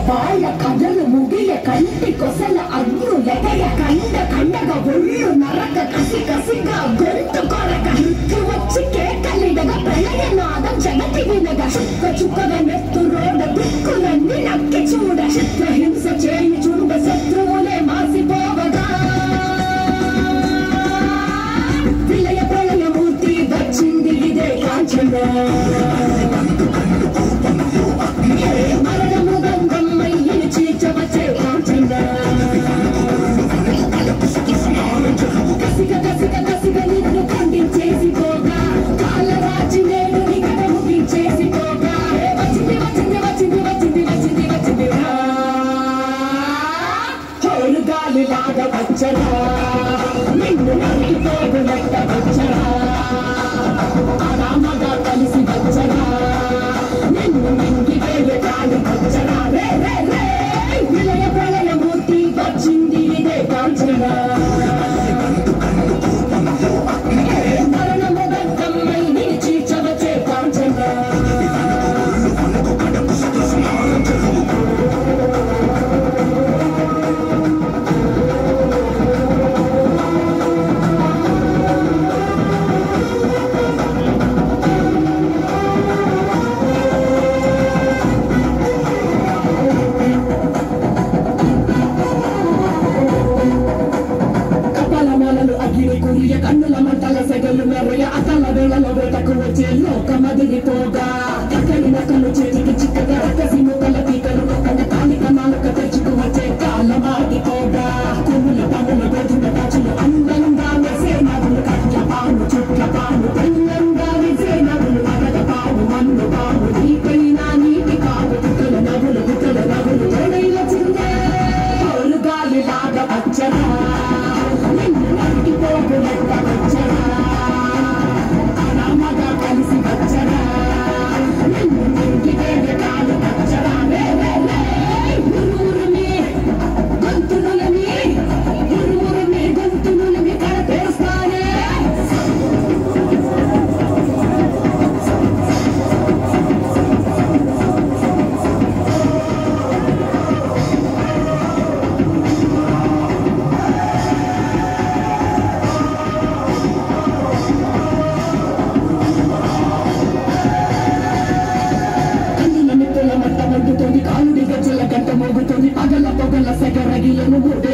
వాళ్ళ కథలు ముగియ కంటి కొసల అగ్గు ఎగయ కండగా ఒళ్ళు నరక కసి కసిగా గొంతు కొరక ఇక్కు వచ్చి కేకలిడగా ప్రళయనాదం జగతి వినగా చుక్క చుక్కగా నెత్తు రోడ దిక్కులన్నీ నక్కి చూడ చిత్రహింస చేయి చూడ శత్రువులే మాసిపోవగా విలయ ప్రళయమూర్తి వచ్చింది ఇదే కాంచన నిన్ను నరికి పోగులెట్ట వచ్చరా ఆరామగా కలిసి వచ్చరా నిన్ను నింగి వేరే కాలి వచ్చరా రే రే రే విలయ ప్రళయమూర్తి వచ్చింది ఇదే కాంచన మరణముగమ్మై నిలిచి చవచే కాంచన కన్నుల మంటల సెగలు మెరయ అతల వేళలో వేటకు వచ్చే లోకమదిరిపోగా కక్కడి నక్కలు చేతికి చిక్కగా రకసి ముక్కల పీకలు కన్న కాలిక నాలుక తెచ్చుకు వచ్చే కాలమాగిపోగా కొమ్ముల పనుల గోధుమ కాచులు అందంగా వేసే నదులు కట్ల పాము చుట్ల పాము తెల్లంగా వేసే నదులు అగద పాము మన్ను పాము నీపైన నీటి కాము కుక్కల నదులు తొడైల చిందే తోలు గాలి లాగా వచ్చరా నిన్ను నరికి పోగులెట్ట వచ్చరా ఆరామగా కలిసి వచ్చరా నిన్ను నింగి వేరే కాలు వచ్చరా రే రే రే ఉరుమురుమి గొంతునులమి ఉరుమురుమి గొంతునులమి కడపేస్తానే కాలుడి గజ్జల గంట మోగుతుంది పగల పొగల సెగరగిలను